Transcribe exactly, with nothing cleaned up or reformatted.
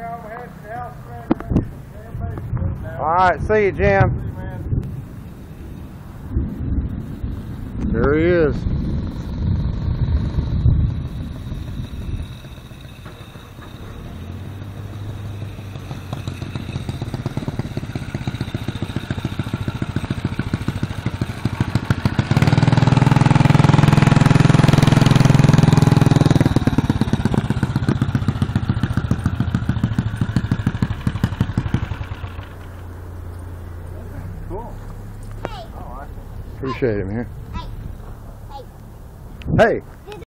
All right, see you, Jim. There he is. Cool. Hey. Oh, I Appreciate it, man. Hey. Hey. Hey.